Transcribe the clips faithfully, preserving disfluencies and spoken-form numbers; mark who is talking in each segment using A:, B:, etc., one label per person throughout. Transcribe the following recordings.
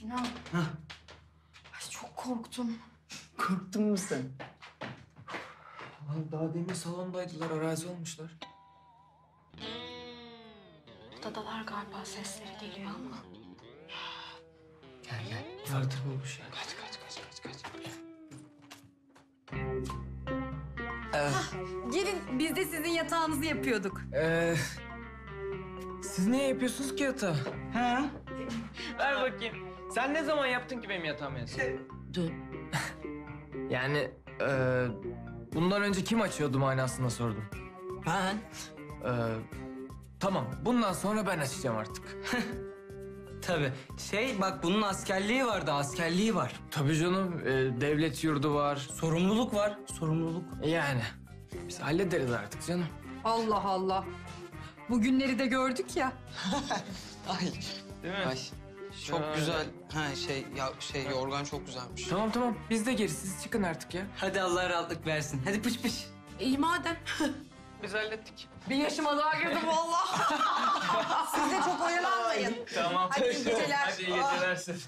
A: Sinan.
B: Hah.
A: Ay çok korktum.
B: Korktun mu sen?
C: Lan daha demin salondaydılar, arazi olmuşlar.
A: Odadalar galiba, sesleri geliyor ama.
B: Gel gel.
C: Vardır bu bir şey.
B: Kaç kaç kaç kaç kaç.
A: Gelin, biz de sizin yatağınızı yapıyorduk.
C: Ee, siz niye yapıyorsunuz ki yatağı?
B: Ha?
C: Ver bakayım. Sen ne zaman yaptın ki benim yatağımı en son?
B: Dün.
C: Yani e, bundan önce kim açıyordu manasında sordum.
B: Ben.
C: Ee, tamam, bundan sonra ben açacağım artık.
B: Tabii. Şey bak bunun askerliği vardı, askerliği var.
C: Tabii canım, e, devlet yurdu var.
B: Sorumluluk var, sorumluluk.
C: Yani biz hallederiz artık canım.
A: Allah Allah. Bugünleri de gördük ya.
D: Ay,
C: Değil mi?
D: ay. Çok
C: Şöyle.
D: güzel. Ha şey ya şey yorgan çok güzelmiş.
C: Tamam tamam, biz de geri, siz çıkın artık ya.
B: Hadi Allah rahatlık versin. Hadi pış pış.
A: İyi madem.
C: Biz hallettik.
A: Bir yaşıma daha girdim vallahi. Siz de çok oyalanmayın.
C: Tamam.
A: Hadi iyi geceler.
C: Hadi iyi geceler siz.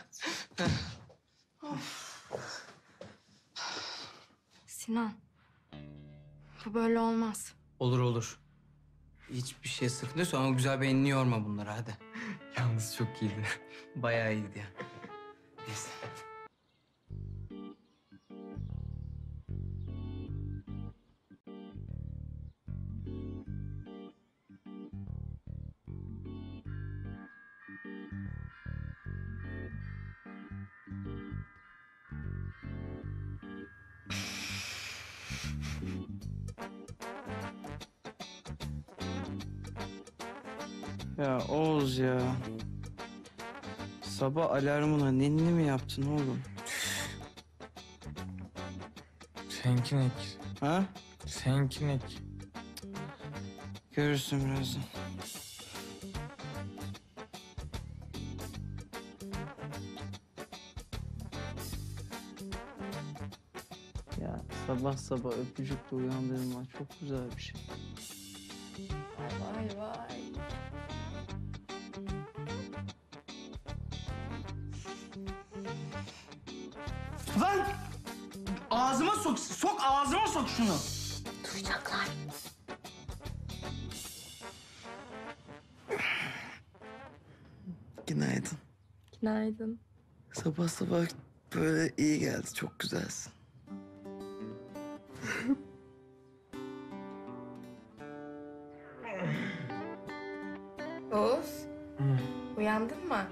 A: Sinan. Bu böyle olmaz.
B: Olur olur. Hiçbir şey sıkıntı ama güzel beynini yorma bunları hadi.
C: Yalnız çok iyiydi.
B: Bayağı iyiydi ya. Neyse.
E: Ya Oğuz ya. Sabah alarmına ninni mi yaptın oğlum?
C: Seninki ne?
E: Ha?
C: Seninki ne?
E: Görürsün birazdan. Ya sabah sabah öpücükle uyandırma çok güzel bir şey.
A: Vay vay.
E: Lan! Ağzıma sok, sok ağzıma sok şunu.
A: Duyacaklar.
E: Günaydın.
A: Günaydın.
E: Sabah sabah böyle iyi geldi, çok güzelsin.
A: Oğuz. Uyandın mı?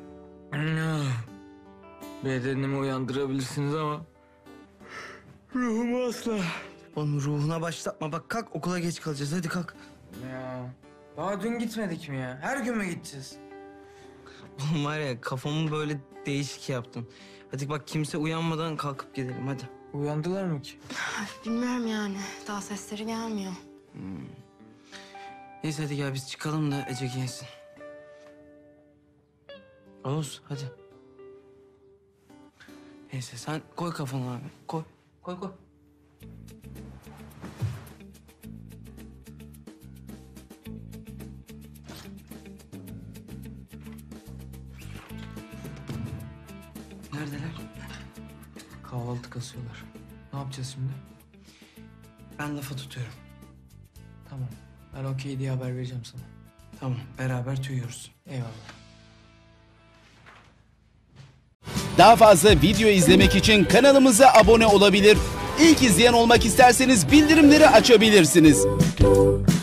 C: Bedenimi uyandırabilirsiniz ama ruhumu asla.
E: Oğlum ruhuna başlatma, bak kalk okula geç kalacağız, hadi kalk.
C: Ya daha dün gitmedik mi ya? Her gün mü gideceğiz?
E: Oğlum var ya kafamı böyle değişik yaptın. Hadi bak kimse uyanmadan kalkıp gidelim hadi.
C: Uyandılar mı ki?
A: Bilmiyorum yani. Daha sesleri gelmiyor.
E: Neyse hadi gel biz çıkalım da Ece giyinsin. Oğuz hadi. Neyse sen koy kafanı abi. Koy. Koy koy. Neredeler?
C: Kahvaltı kasıyorlar. Ne yapacağız şimdi?
E: Ben lafa tutuyorum.
C: Tamam. Ben okey diye haber vereceğim sana.
E: Tamam beraber tüyüyoruz.
C: Eyvallah.
F: Daha fazla video izlemek için kanalımıza abone olabilir. İlk izleyen olmak isterseniz bildirimleri açabilirsiniz.